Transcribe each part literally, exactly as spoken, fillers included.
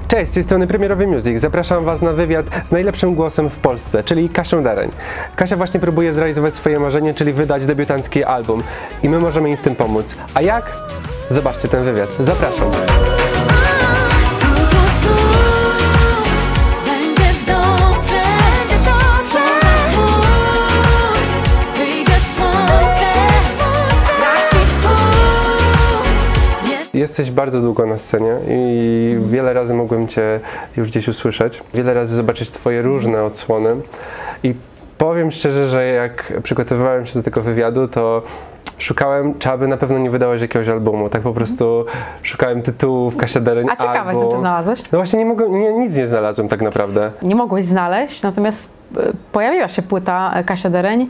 Cześć, z tej strony Premierowy Music. Zapraszam Was na wywiad z najlepszym głosem w Polsce, czyli Kasią Dereń. Kasia właśnie próbuje zrealizować swoje marzenie, czyli wydać debiutancki album. I my możemy im w tym pomóc. A jak? Zobaczcie ten wywiad. Zapraszam. Jesteś bardzo długo na scenie i wiele razy mogłem Cię już gdzieś usłyszeć, wiele razy zobaczyć Twoje różne odsłony i powiem szczerze, że jak przygotowywałem się do tego wywiadu, to szukałem, czy aby na pewno nie wydałeś jakiegoś albumu, tak po prostu szukałem tytułów Kasia Dereń. A ciekawe albo... jestem, czy znalazłeś? No właśnie nie mogłem, nie, nic nie znalazłem tak naprawdę. Nie mogłeś znaleźć, natomiast pojawiła się płyta Kasia Dereń,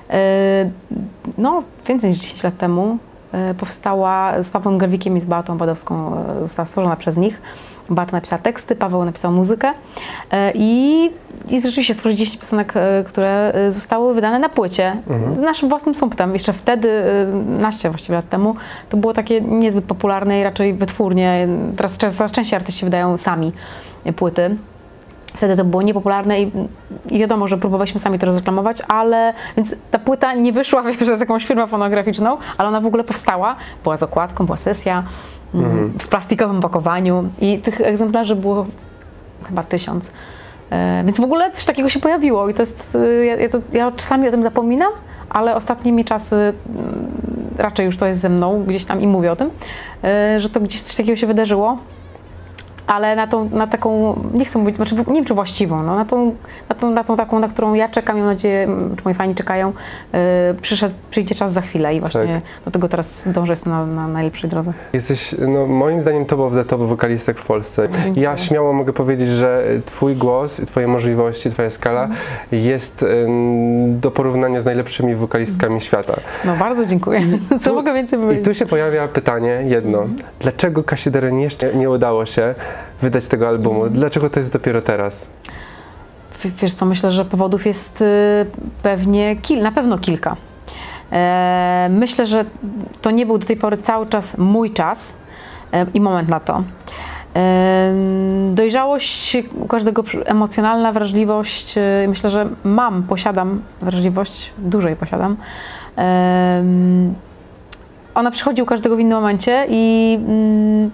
no więcej niż dziesięć lat temu. Powstała z Pawłem Gerwikiem i z Beatą Badowską, została stworzona przez nich. Beata napisała teksty, Paweł napisał muzykę i, i rzeczywiście stworzyli dziesięć piosenek, które zostały wydane na płycie mhm. z naszym własnym sumptem. Jeszcze wtedy, naście właściwie lat temu, to było takie niezbyt popularne i raczej wytwórnie. Teraz coraz częściej artyści wydają sami płyty. Wtedy to było niepopularne i, i wiadomo, że próbowaliśmy sami to rozreklamować, ale więc ta płyta nie wyszła przez jakąś firmę fonograficzną, ale ona w ogóle powstała, była z okładką, była sesja mhm. w plastikowym pakowaniu i tych egzemplarzy było chyba tysiąc. E, więc w ogóle coś takiego się pojawiło i to jest, ja, ja, to, ja czasami o tym zapominam, ale ostatnimi czasy raczej już to jest ze mną gdzieś tam i mówię o tym, e, że to gdzieś coś takiego się wydarzyło. Ale na tą, na taką, nie chcę mówić, znaczy nie wiem czy właściwą, no, na, tą, na, tą, na tą taką, na którą ja czekam, mam nadzieję, czy moi fani czekają, yy, przyszedł, przyjdzie czas za chwilę i właśnie tak. do tego teraz dążę, jestem na, na najlepszej drodze. Jesteś, no, moim zdaniem top of the top wokalistek w Polsce. Dziękuję. Ja śmiało mogę powiedzieć, że Twój głos, Twoje możliwości, Twoja skala mm. jest y, do porównania z najlepszymi wokalistkami mm. świata. No bardzo dziękuję. Co tu, mogę więcej powiedzieć? I tu się pojawia pytanie jedno. Mm. Dlaczego Kasi Dereń jeszcze nie udało się wydać tego albumu? Dlaczego to jest dopiero teraz? Wiesz co, myślę, że powodów jest pewnie kil, na pewno kilka. E, myślę, że to nie był do tej pory cały czas mój czas e, i moment na to. E, dojrzałość u każdego, emocjonalna wrażliwość, e, myślę, że mam, posiadam wrażliwość, dużo jej posiadam. E, ona przychodzi u każdego w innym momencie i mm,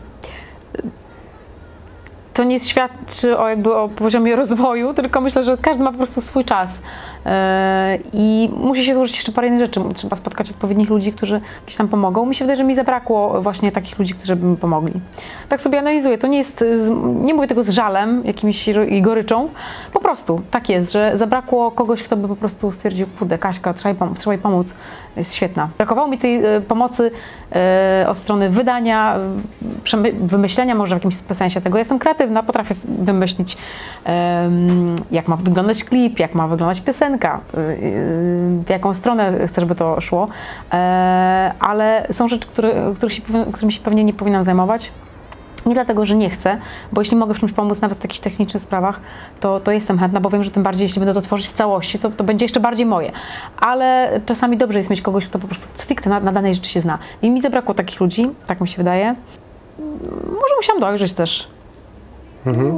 to nie świadczy o, jakby o poziomie rozwoju, tylko myślę, że każdy ma po prostu swój czas yy, i musi się złożyć jeszcze parę innych rzeczy. Trzeba spotkać odpowiednich ludzi, którzy gdzieś tam pomogą. Mi się wydaje, że mi zabrakło właśnie takich ludzi, którzy by mi pomogli. Tak sobie analizuję. To nie jest, nie mówię tego z żalem jakimś i goryczą, po prostu tak jest, że zabrakło kogoś, kto by po prostu stwierdził, kurde, Kaśka, trzeba jej pomóc, trzeba jej pomóc. Jest świetna. Brakowało mi tej y, pomocy y, od strony wydania, y, wymyślenia może w jakimś sensie tego. Jestem kreatywna, potrafię wymyślić, y, jak ma wyglądać klip, jak ma wyglądać piosenka, y, y, w jaką stronę chcę, żeby to szło, y, ale są rzeczy, które, których się, którymi się pewnie nie powinnam zajmować. Nie dlatego, że nie chcę, bo jeśli mogę w czymś pomóc, nawet w jakichś technicznych sprawach, to, to jestem chętna, bo wiem, że tym bardziej, jeśli będę to tworzyć w całości, to, to będzie jeszcze bardziej moje. Ale czasami dobrze jest mieć kogoś, kto po prostu stricte na, na danej rzeczy się zna. I mi zabrakło takich ludzi, tak mi się wydaje. Może musiałam dojrzeć też. Mhm.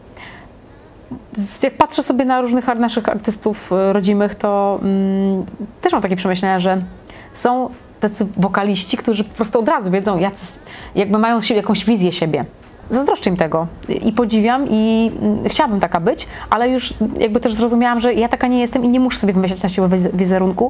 Jak patrzę sobie na różnych naszych artystów rodzimych, to mm, też mam takie przemyślenia, że są tacy wokaliści, którzy po prostu od razu wiedzą, jacy, jakby mają jakąś wizję siebie. Zazdroszczę im tego i podziwiam i chciałabym taka być, ale już jakby też zrozumiałam, że ja taka nie jestem i nie muszę sobie wymyślać na siłę wizerunku,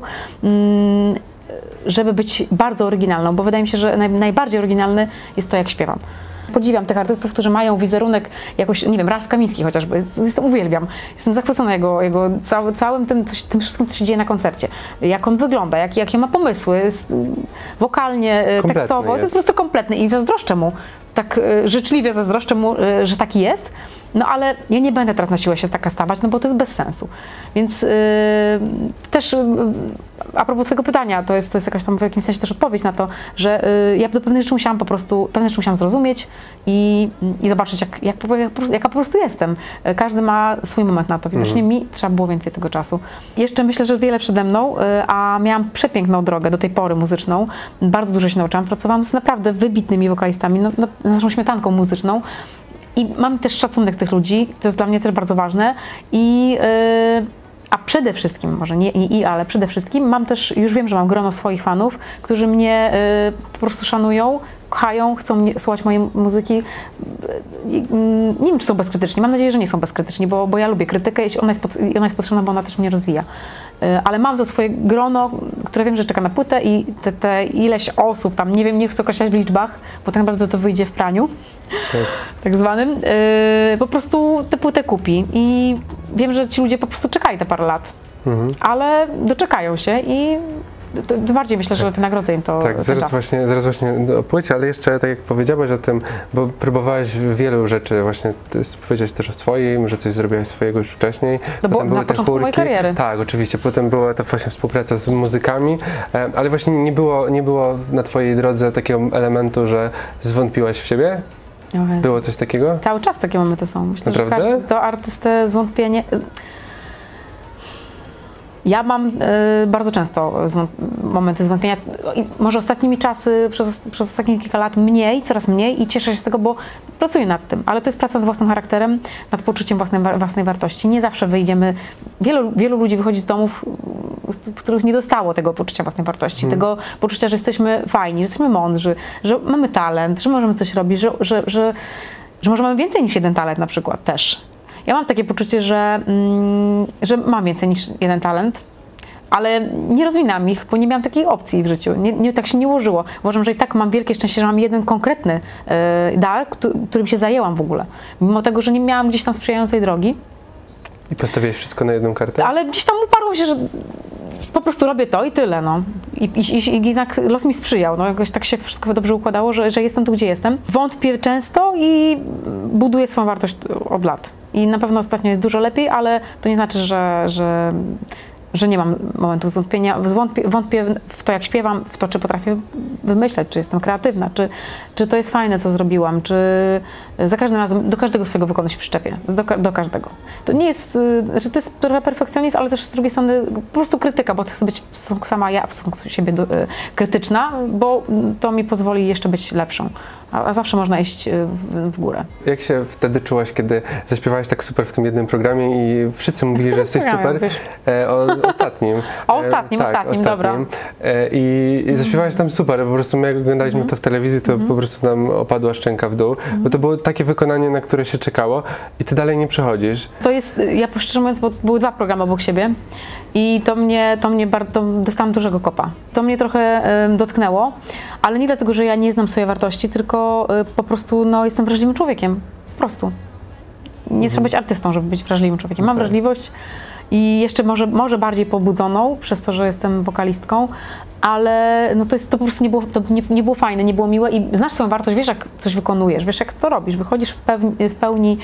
żeby być bardzo oryginalną, bo wydaje mi się, że naj, najbardziej oryginalny jest to, jak śpiewam. Podziwiam tych artystów, którzy mają wizerunek jakoś, nie wiem, Ralf Kamiński chociażby, jestem, uwielbiam. Jestem zachwycona jego, jego cały, całym tym, coś, tym wszystkim, co się dzieje na koncercie. Jak on wygląda, jak, jakie ma pomysły, wokalnie, kompletny tekstowo, jest. To jest po prostu kompletny i zazdroszczę mu, tak życzliwie zazdroszczę mu, że taki jest. No ale ja nie będę teraz na siłę się taka stawać, no bo to jest bez sensu. Więc yy, też yy, a propos twojego pytania, to jest, to jest jakaś tam w jakimś sensie też odpowiedź na to, że yy, ja do pewnych rzeczy musiałam po prostu, pewne rzeczy musiałam zrozumieć i, i zobaczyć, jak, jak, jak, po prostu, jaka po prostu jestem. Każdy ma swój moment na to. Widocznie mm. mi trzeba było więcej tego czasu. Jeszcze myślę, że wiele przede mną, yy, a miałam przepiękną drogę do tej pory muzyczną. Bardzo dużo się nauczyłam. Pracowałam z naprawdę wybitnymi wokalistami, no, no, z naszą śmietanką muzyczną. i mam też szacunek tych ludzi, to jest dla mnie też bardzo ważne i yy, a przede wszystkim, może nie i, i, ale przede wszystkim mam też, już wiem, że mam grono swoich fanów, którzy mnie y, po prostu szanują, kochają, chcą mnie, słuchać mojej muzyki. Y, y, nie wiem, czy są bezkrytyczni, mam nadzieję, że nie są bezkrytyczni, bo, bo ja lubię krytykę i ona jest, pod, ona jest potrzebna, bo ona też mnie rozwija. Y, ale mam to swoje grono, które wiem, że czeka na płytę i te, te ileś osób, tam nie wiem, nie chcę określać w liczbach, bo tak naprawdę to wyjdzie w praniu, tak, tak zwanym, y, po prostu tę płytę kupi i wiem, że ci ludzie po prostu czekali te parę lat, mhm. ale doczekają się i tym bardziej myślę, że wynagrodzę im to. Tak, zaraz właśnie, zaraz właśnie o płycie, ale jeszcze tak jak powiedziałaś o tym, bo próbowałaś wielu rzeczy, właśnie powiedziałaś też o swoim, że coś zrobiłaś swojego już wcześniej. To było na początku mojej kariery. Tak, oczywiście, potem była to właśnie współpraca z muzykami, ale właśnie nie było, nie było na twojej drodze takiego elementu, że zwątpiłaś w siebie? Było coś takiego? Cały czas takie momenty są. Myślę, Naprawdę? że każdy to artystę zwątpienie. Ja mam y, bardzo często zwąt momenty zwątpienia. I może ostatnimi czasy, przez, przez ostatnie kilka lat mniej, coraz mniej i cieszę się z tego, bo pracuję nad tym. Ale to jest praca nad własnym charakterem, nad poczuciem własnej, własnej wartości. Nie zawsze wyjdziemy. Wielu, wielu ludzi wychodzi z domów, w których nie dostało tego poczucia własnej wartości, hmm. tego poczucia, że jesteśmy fajni, że jesteśmy mądrzy, że mamy talent, że możemy coś robić, że, że, że, że może mamy więcej niż jeden talent na przykład też. Ja mam takie poczucie, że, mm, że mam więcej niż jeden talent, ale nie rozwinęłam ich, bo nie miałam takiej opcji w życiu. Nie, nie, tak się nie ułożyło. Uważam, że i tak mam wielkie szczęście, że mam jeden konkretny y, dar, którym się zajęłam w ogóle. Mimo tego, że nie miałam gdzieś tam sprzyjającej drogi. I postawiłeś wszystko na jedną kartę? Ale gdzieś tam uparłam się, że po prostu robię to i tyle, no. I, i, i jednak los mi sprzyjał, no. Jakoś tak się wszystko dobrze układało, że, że jestem tu, gdzie jestem. Wątpię często i buduję swoją wartość od lat. I na pewno ostatnio jest dużo lepiej, ale to nie znaczy, że, że, że nie mam momentów zwątpienia. Wątpię, wątpię w to, jak śpiewam, w to, czy potrafię wymyślać, czy jestem kreatywna, czy, czy to jest fajne, co zrobiłam, czy za każdym razem do każdego swojego wykonu się przyczepię, do, do każdego. To nie jest, znaczy to jest trochę perfekcjonizm, ale też z drugiej strony po prostu krytyka, bo chcę być sama ja w stosunku do siebie krytyczna, bo to mi pozwoli jeszcze być lepszą. A, a zawsze można iść w, w górę. Jak się wtedy czułaś, kiedy zaśpiewałaś tak super w tym jednym programie i wszyscy mówili, że jesteś super? E, o ostatnim. O ostatnim, e, tak, ostatnim, dobra. E, I i zaśpiewałaś tam super, po prostu my jak oglądaliśmy mm. to w telewizji, to mm. po prostu nam opadła szczęka w dół, mm. bo to było takie wykonanie, na które się czekało i ty dalej nie przechodzisz. To jest, ja szczerze mówiąc, bo były dwa programy obok siebie i to mnie, to mnie bardzo, dostałam dużego kopa. To mnie trochę y, dotknęło, ale nie dlatego, że ja nie znam swojej wartości, tylko y, po prostu no, jestem wrażliwym człowiekiem. Po prostu. Nie mm. trzeba być artystą, żeby być wrażliwym człowiekiem. Mam okay. wrażliwość i jeszcze może, może bardziej pobudzoną przez to, że jestem wokalistką, ale no to, jest, to po prostu nie było, to nie, nie było fajne, nie było miłe i znasz swoją wartość, wiesz jak coś wykonujesz, wiesz jak to robisz, wychodzisz w pełni, w pełni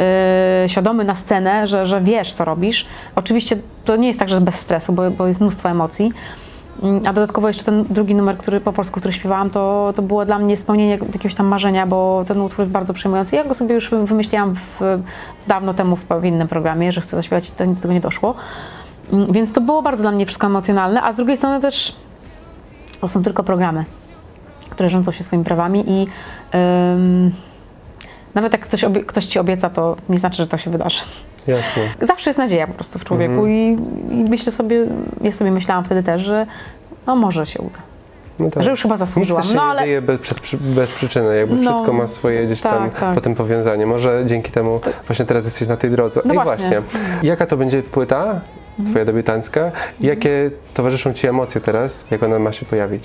yy, świadomy na scenę, że, że wiesz co robisz. Oczywiście to nie jest tak, że bez stresu, bo, bo jest mnóstwo emocji. A dodatkowo jeszcze ten drugi numer, który po polsku, który śpiewałam, to, to było dla mnie spełnienie jakiegoś tam marzenia, bo ten utwór jest bardzo przejmujący. Ja go sobie już wymyśliłam w, dawno temu w innym programie, że chcę zaśpiewać i to nic do tego nie doszło. Więc to było bardzo dla mnie wszystko emocjonalne, a z drugiej strony też to są tylko programy, które rządzą się swoimi prawami i ym, nawet jak coś obie, ktoś ci obieca, to nie znaczy, że to się wydarzy. Jasne. Zawsze jest nadzieja po prostu w człowieku mhm. i, i myślę sobie, ja sobie myślałam wtedy też, że no może się uda. No tak. Że już chyba zasłużyłam. Nic też się no, nie ale... dzieje bez, bez przyczyny, jakby no, wszystko ma swoje gdzieś tam tak, tak. potem powiązanie. Może dzięki temu tak. właśnie teraz jesteś na tej drodze. No I właśnie. właśnie, jaka to będzie płyta, twoja debiutancka? I jakie towarzyszą ci emocje teraz, jak ona ma się pojawić?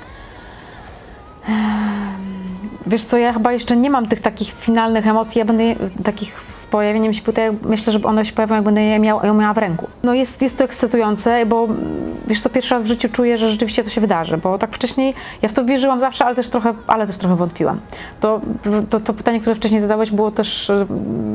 Wiesz co, ja chyba jeszcze nie mam tych takich finalnych emocji, ja będę takich z pojawieniem się płyty, myślę, że one się pojawią, jak będę je miała, ją miała w ręku. No jest, jest to ekscytujące, bo wiesz co, pierwszy raz w życiu czuję, że rzeczywiście to się wydarzy, bo tak wcześniej ja w to wierzyłam zawsze, ale też trochę, ale też trochę wątpiłam. To, to, to pytanie, które wcześniej zadałeś, było też yy,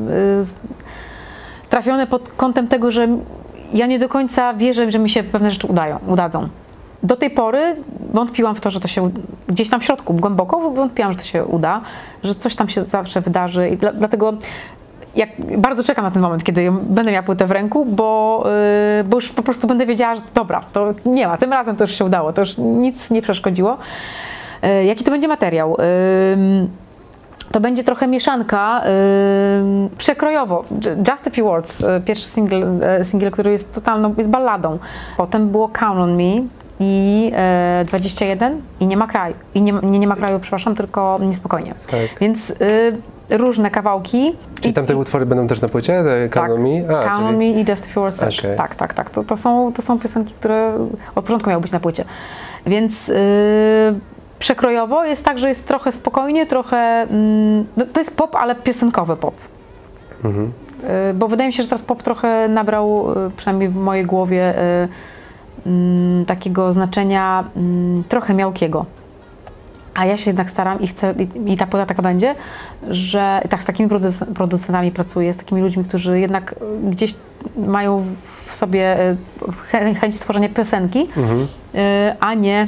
trafione pod kątem tego, że ja nie do końca wierzę, że mi się pewne rzeczy udają, udadzą. Do tej pory wątpiłam w to, że to się gdzieś tam w środku, głęboko wątpiłam, że to się uda, że coś tam się zawsze wydarzy i dla, dlatego jak, bardzo czekam na ten moment, kiedy będę miała płytę w ręku, bo, yy, bo już po prostu będę wiedziała, że dobra, to nie ma, tym razem to już się udało, to już nic nie przeszkodziło. Yy, jaki to będzie materiał? Yy, to będzie trochę mieszanka, yy, przekrojowo. Just a Few Words, yy, pierwszy singiel, yy, singiel, który jest totalną, jest balladą. Potem było Count on Me i yy, dwadzieścia jeden i Nie ma kraju. I nie, nie, nie ma kraju, przepraszam, tylko Niespokojnie. Tak. Więc yy, różne kawałki. Czyli I, tamte i, utwory będą też na płycie? Te tak, Count on Me? A, Count czyli... on Me i Just a Few Words też. Okay. Tak, tak, tak. To, to, są, to są piosenki, które od początku miały być na płycie. Więc yy, przekrojowo jest tak, że jest trochę spokojnie, trochę... Mm, no, to jest pop, ale piosenkowy pop. Mhm. Yy, bo wydaje mi się, że teraz pop trochę nabrał, yy, przynajmniej w mojej głowie, yy, yy, takiego znaczenia yy, trochę miałkiego. A ja się jednak staram i chcę, i, i ta płyta taka będzie, że tak z takimi producentami pracuję, z takimi ludźmi, którzy jednak gdzieś mają w sobie chęć stworzenia piosenki, mhm. a nie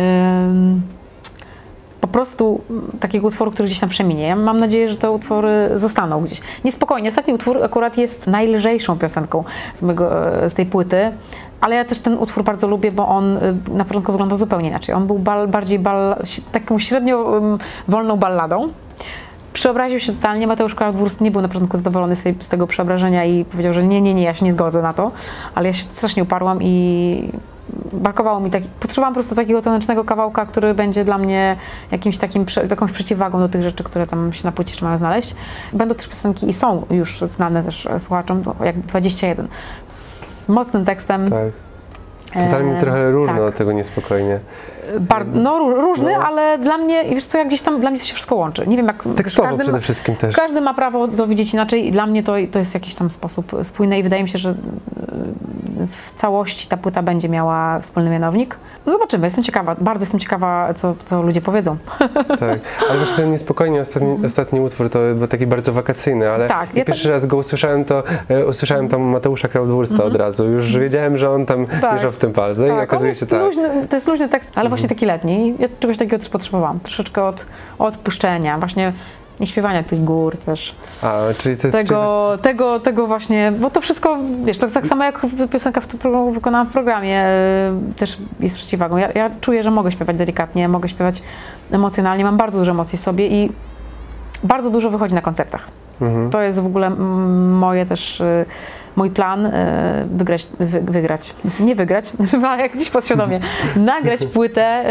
po prostu takiego utworu, który gdzieś tam przeminie. Ja mam nadzieję, że te utwory zostaną gdzieś. Niespokojnie, ostatni utwór akurat jest najlżejszą piosenką z, mego, z tej płyty, ale ja też ten utwór bardzo lubię, bo on na początku wyglądał zupełnie inaczej. On był bal, bardziej bal, taką średnio um, wolną balladą. Przeobraził się totalnie. Mateusz Kołak-Dwórski nie był na początku zadowolony z, tej, z tego przeobrażenia i powiedział, że nie, nie, nie, ja się nie zgodzę na to, ale ja się strasznie uparłam i brakowało mi taki, potrzebowałam po prostu takiego tanecznego kawałka, który będzie dla mnie jakimś takim, jakąś przeciwwagą do tych rzeczy, które tam się na płycie jeszcze mają znaleźć. Będą też piosenki i są już znane też słuchaczom, jak dwadzieścia jeden, z mocnym tekstem. Tak. Totalnie e, trochę różno tak. od tego Niespokojnie. Bar no różny, no. ale dla mnie, wiesz co, jak gdzieś tam, dla mnie to się wszystko łączy. Nie wiem jak... Tekstowo każdy przede wszystkim też. Każdy ma prawo to widzieć inaczej i dla mnie to, to jest jakiś tam sposób spójny i wydaje mi się, że w całości ta płyta będzie miała wspólny mianownik. No zobaczymy, jestem ciekawa, bardzo jestem ciekawa, co, co ludzie powiedzą. Tak, ale właśnie ten Niespokojnie, ostatni, ostatni utwór to był taki bardzo wakacyjny, ale tak, ja pierwszy tak... raz go usłyszałem, to e, usłyszałem tam Mateusza Kołak-Dwórska mm -hmm. od razu. Już wiedziałem, że on tam tak. mieszał w tym palce tak, i okazuje się tak. Luźny, to jest luźny tekst, ale mm -hmm. właśnie taki letni. Ja czegoś takiego też potrzebowałam. Troszeczkę od, odpuszczenia, właśnie nie śpiewania tych gór też. A, czyli to jest tego, czegoś... tego, tego właśnie, bo to wszystko, wiesz, to tak samo jak piosenka w, wykonana w programie, też jest przeciwwagą. Ja, ja czuję, że mogę śpiewać delikatnie, mogę śpiewać emocjonalnie, mam bardzo dużo emocji w sobie i bardzo dużo wychodzi na koncertach. Mhm. To jest w ogóle moje też, mój plan, wygrać, wy, wygrać, nie wygrać, chyba jak gdzieś podświadomie, nagrać płytę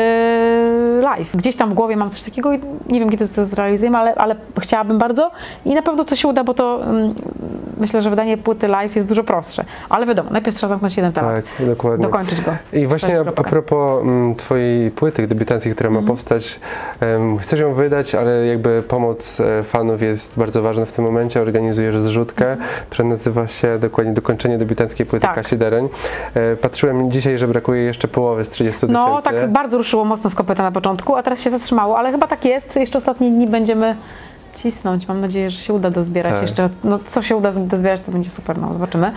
live. Gdzieś tam w głowie mam coś takiego i nie wiem, kiedy to zrealizujemy, ale, ale chciałabym bardzo i na pewno to się uda, bo to myślę, że wydanie płyty live jest dużo prostsze. Ale wiadomo, najpierw trzeba zamknąć jeden temat. Tak, dokładnie. Dokończyć go. I właśnie a, a propos m, twojej płyty debiutanckiej, która ma mm. powstać, um, chcesz ją wydać, ale jakby pomoc e, fanów jest bardzo ważna w tym momencie. Organizujesz zrzutkę, mm. która nazywa się dokładnie Dokończenie debiutanckiej płyty tak. Kasi Dereń. E, patrzyłem dzisiaj, że brakuje jeszcze połowy z trzydziestu tysięcy. No tak bardzo ruszyło mocno z kopyta na początku, a teraz się zatrzymało, ale chyba tak jest. Jeszcze ostatnie dni będziemy cisnąć. Mam nadzieję, że się uda dozbierać tak. jeszcze. No co się uda dozbierać, to będzie super, no zobaczymy.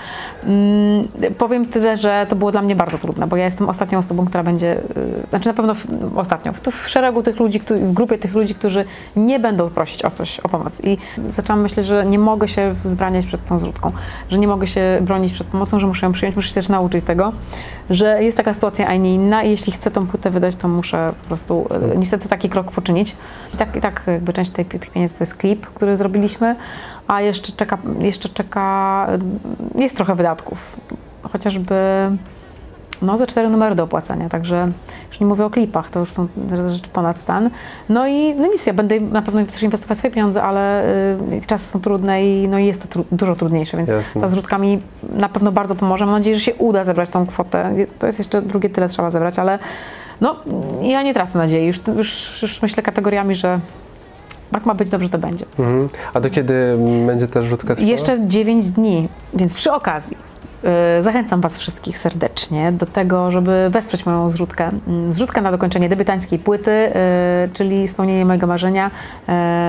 Mm, powiem tyle, że to było dla mnie bardzo trudne, bo ja jestem ostatnią osobą, która będzie, yy, znaczy na pewno w, ostatnią, tu w szeregu tych ludzi, w grupie tych ludzi, którzy nie będą prosić o coś, o pomoc. I zaczęłam myśleć, że nie mogę się wzbraniać przed tą zrzutką, że nie mogę się bronić przed pomocą, że muszę ją przyjąć, muszę się też nauczyć tego, że jest taka sytuacja, a nie inna i jeśli chcę tą płytę wydać, to muszę po prostu yy, niestety taki krok poczynić. I tak, i tak jakby część tej, tych pieniędzy to jest klip, który zrobiliśmy, a jeszcze czeka, jeszcze czeka, jest trochę wydatków, chociażby no ze cztery numery do opłacenia, także już nie mówię o klipach, to już są rzeczy ponad stan. No i no nic, ja będę na pewno też inwestować swoje pieniądze, ale y, czasy są trudne i no i jest to tru, dużo trudniejsze, więc Jasne. ta zrzutka mi na pewno bardzo pomoże. Mam nadzieję, że się uda zebrać tą kwotę. To jest jeszcze drugie tyle trzeba zebrać, ale no ja nie tracę nadziei, już, już, już myślę kategoriami, że jak ma być, dobrze to będzie. Mhm. A do kiedy będzie ta zrzutka trwała? Jeszcze dziewięć dni, więc przy okazji yy, zachęcam Was wszystkich serdecznie do tego, żeby wesprzeć moją zrzutkę. Zrzutkę na dokończenie debiutanckiej płyty, yy, czyli spełnienie mojego marzenia, yy,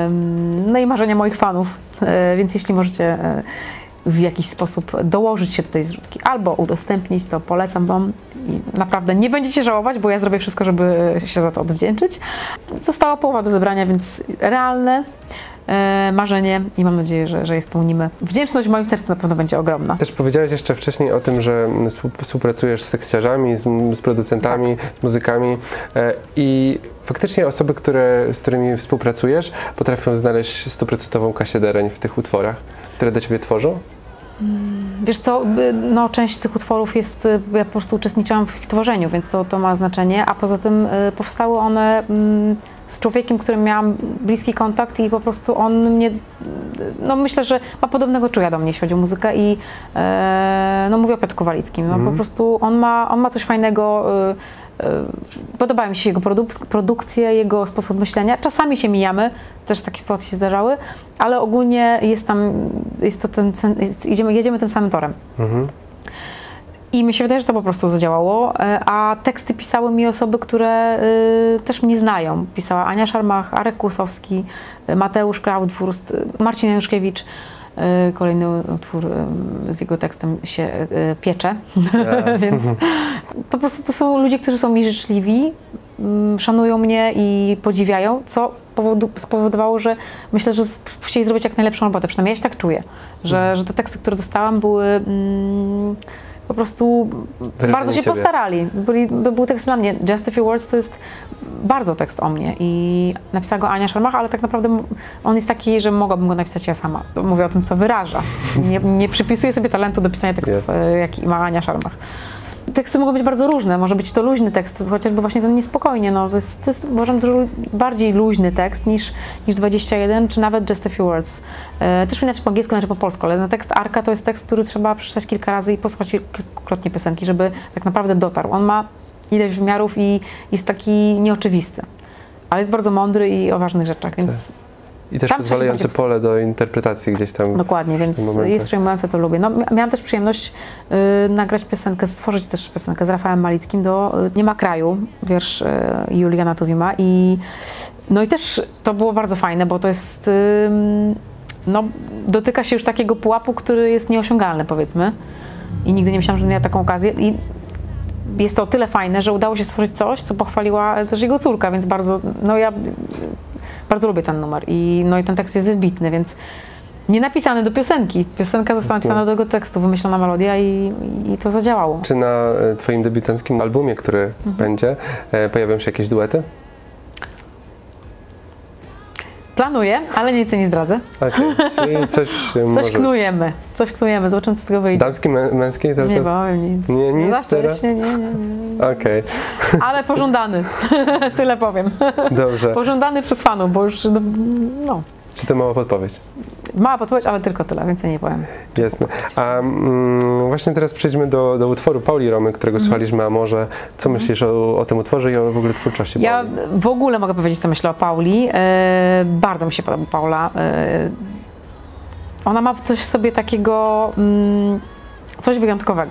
no i marzenia moich fanów, yy, więc jeśli możecie yy, w jakiś sposób dołożyć się do tej zrzutki albo udostępnić, to polecam Wam i naprawdę nie będziecie żałować, bo ja zrobię wszystko, żeby się za to odwdzięczyć. Została połowa do zebrania, więc realne e, marzenie i mam nadzieję, że, że je spełnimy. Wdzięczność w moim sercu na pewno będzie ogromna. Też powiedziałeś jeszcze wcześniej o tym, że współpracujesz z tekściarzami, z, z producentami, tak. z muzykami e, i faktycznie osoby, które, z którymi współpracujesz, potrafią znaleźć stuprocentową Kasię Dereń w tych utworach, które dla ciebie tworzą? Wiesz co, no, część z tych utworów jest, ja po prostu uczestniczyłam w ich tworzeniu, więc to, to ma znaczenie, a poza tym y, powstały one y, z człowiekiem, którym miałam bliski kontakt i po prostu on mnie, no myślę, że ma podobnego czuja do mnie, jeśli chodzi o muzykę i y, no mówię o Piotrku Walickim, no mm. po prostu on ma, on ma coś fajnego, y, y, podobają mi się jego produk produkcje, jego sposób myślenia, czasami się mijamy, też takie sytuacje się zdarzały, ale ogólnie jest tam, jest to ten, jest, idziemy, jedziemy tym samym torem. Mhm. I mi się wydaje, że to po prostu zadziałało, a teksty pisały mi osoby, które y, też mnie znają. Pisała Ania Szarmach, Arek Kłusowski, Mateusz Krautwurst, Marcin Januszkiewicz. Y, kolejny utwór y, z jego tekstem się y, piecze, yeah. Więc po prostu to są ludzie, którzy są mi życzliwi, y, szanują mnie i podziwiają, co powodu, spowodowało, że myślę, że chcieli zrobić jak najlepszą robotę. Przynajmniej ja się tak czuję, że, mm. że te teksty, które dostałam, były mm, po prostu Wyrażenie bardzo się ciebie. postarali. Byli, był tekst dla mnie. Just a Few Words to jest bardzo tekst o mnie i napisała go Ania Szarmach, ale tak naprawdę on jest taki, że mogłabym go napisać ja sama. Mówię o tym, co wyraża. Nie, nie przypisuję sobie talentu do pisania tekstów, yes. jaki ma Ania Szarmach. Teksty mogą być bardzo różne, może być to luźny tekst, chociażby właśnie ten niespokojnie, no to jest, to jest uważam dużo bardziej luźny tekst niż, niż dwadzieścia jeden, czy nawet Just a Few Words. E, też inaczej po angielsku, inaczej po polsku, ale na tekst Arka to jest tekst, który trzeba przeczytać kilka razy i posłuchać kilkukrotnie piosenki, żeby tak naprawdę dotarł. On ma ileś wymiarów i jest taki nieoczywisty, ale jest bardzo mądry i o ważnych rzeczach, więc... I też pozwalające pole do interpretacji gdzieś tam. Dokładnie, więc jest przejmujące, to lubię. No, miałam też przyjemność y, nagrać piosenkę, stworzyć też piosenkę z Rafałem Malickim do y, Nie ma kraju, wiersz y, Juliana Tuwima i no i też to było bardzo fajne, bo to jest, y, no dotyka się już takiego pułapu, który jest nieosiągalny, powiedzmy, i nigdy nie myślałam, że miała taką okazję i jest to o tyle fajne, że udało się stworzyć coś, co pochwaliła też jego córka, więc bardzo, no ja bardzo lubię ten numer i, no i ten tekst jest wybitny, więc nie napisany do piosenki. Piosenka została napisana do tego tekstu, wymyślona melodia i, i to zadziałało. Czy na twoim debiutanckim albumie, który mhm. będzie, pojawią się jakieś duety? Planuję, ale nic nie zdradzę. Okej, okay. Czyli coś Coś może... knujemy, coś knujemy, zobaczymy, co z tego wyjdzie. Damski, mę męski? Tylko... Nie powiem nic. Nie, nic teraz? Nie, nie, nie, nie. Okej. Okay. Ale pożądany, tyle powiem. Dobrze. Pożądany przez fanów, bo już, no. Czy to mała podpowiedź? Mała podpowiedź, ale tylko tyle, więcej nie powiem. Jasne. A mm, właśnie teraz przejdźmy do, do utworu Pauli Romy, którego mm. słuchaliśmy, a może co mm. myślisz o, o tym utworze i o w ogóle twórczości Ja Pauli? w ogóle mogę powiedzieć, co myślę o Pauli. E, bardzo mi się podoba Paula. E, ona ma coś w sobie takiego, mm, coś wyjątkowego.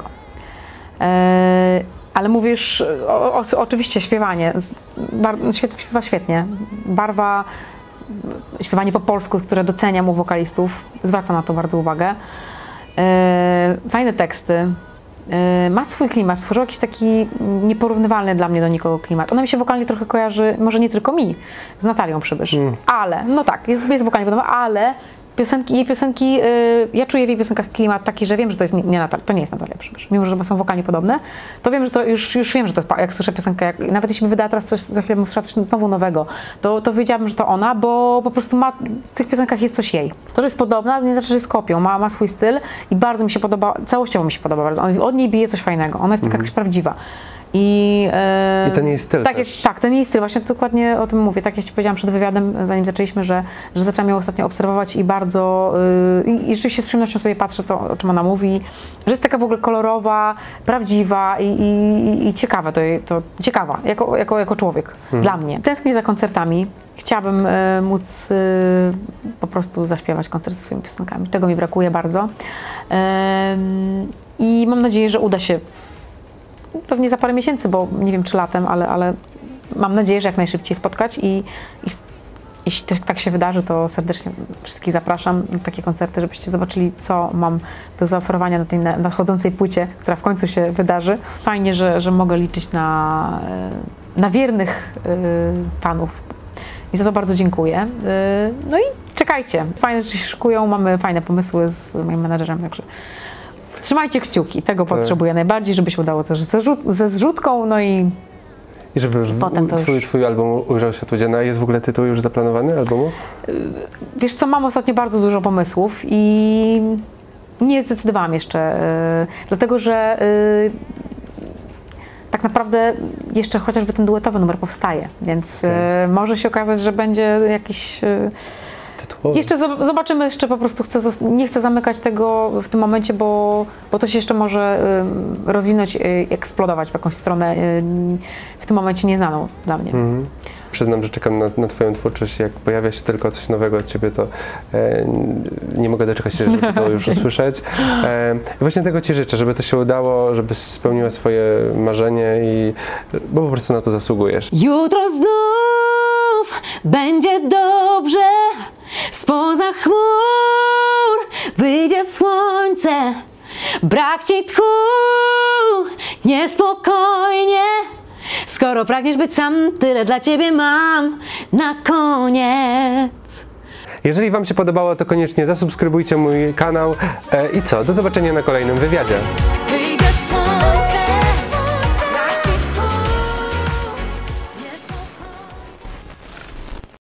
E, ale mówisz, o, o, oczywiście śpiewanie, bar, świetnie, śpiewa świetnie. Barwa, śpiewanie po polsku, które doceniam u wokalistów, zwracam na to bardzo uwagę. E, fajne teksty, e, ma swój klimat, stworzył jakiś taki nieporównywalny dla mnie do nikogo klimat. Ona mi się wokalnie trochę kojarzy, może nie tylko mi, z Natalią Przybysz, mm. ale, no tak, jest, jest wokalnie podobna, ale piosenki, jej piosenki, yy, ja czuję w jej piosenkach klimat taki, że wiem, że to jest nie, nie Natal, to nie jest Natalia Przybysz. Mimo że są wokalnie podobne, to wiem, że to już, już wiem, że to jest, jak słyszę piosenkę, jak, nawet jeśli mi wydała teraz coś, za chwilę muszę coś znowu nowego, to, to wiedziałabym, że to ona, bo po prostu ma, w tych piosenkach jest coś jej. To, że jest podobna, nie znaczy, że jest kopią, ma, ma swój styl i bardzo mi się podoba, całościowo mi się podoba bardzo. Od niej bije coś fajnego, ona jest taka mm. jakaś prawdziwa. I, e, I ten jej styl tak, też. tak, ten jej styl, właśnie dokładnie o tym mówię. Tak jak ci powiedziałam przed wywiadem, zanim zaczęliśmy, że, że zaczęłam ją ostatnio obserwować i bardzo, yy, i rzeczywiście z przyjemnością sobie patrzę, co, o czym ona mówi, że jest taka w ogóle kolorowa, prawdziwa i, i, i ciekawa, to, to ciekawa, jako, jako, jako człowiek, mhm. dla mnie. Tęsknię za koncertami, chciałabym y, móc y, po prostu zaśpiewać koncert ze swoimi piosenkami, tego mi brakuje bardzo y, i mam nadzieję, że uda się pewnie za parę miesięcy, bo nie wiem czy latem, ale, ale mam nadzieję, że jak najszybciej spotkać i, i jeśli tak się wydarzy, to serdecznie wszystkich zapraszam na takie koncerty, żebyście zobaczyli, co mam do zaoferowania na tej nadchodzącej płycie, która w końcu się wydarzy. Fajnie, że, że mogę liczyć na, na wiernych fanów i za to bardzo dziękuję. No i czekajcie, fajne rzeczy się szykują, mamy fajne pomysły z moim menadżerem, także trzymajcie kciuki, tego tak. potrzebuję najbardziej, żeby się udało też ze, zrzut, ze zrzutką, no i I żeby potem to twój, już... twój album ujrzał światło dzienne. A jest w ogóle tytuł już zaplanowany albumu? Wiesz co, mam ostatnio bardzo dużo pomysłów i nie zdecydowałam jeszcze, yy, dlatego że yy, tak naprawdę jeszcze chociażby ten duetowy numer powstaje, więc yy, może się okazać, że będzie jakiś... Yy, Jeszcze zobaczymy, jeszcze po prostu chcę, nie chcę zamykać tego w tym momencie, bo, bo to się jeszcze może y, rozwinąć, y, eksplodować w jakąś stronę y, w tym momencie nieznaną dla mnie. Mm. Przyznam, że czekam na, na twoją twórczość. Jak pojawia się tylko coś nowego od ciebie, to e, nie mogę doczekać się, żeby to już usłyszeć. E, właśnie tego ci życzę, żeby to się udało, żebyś spełniła swoje marzenie, i, bo po prostu na to zasługujesz. Jutro znów będzie dobrze. Spoza chmur wyjdzie słońce, brak ci tchu, niespokojnie. Skoro pragniesz być sam, tyle dla ciebie mam na koniec. Jeżeli wam się podobało, to koniecznie zasubskrybujcie mój kanał. E, I co? Do zobaczenia na kolejnym wywiadzie.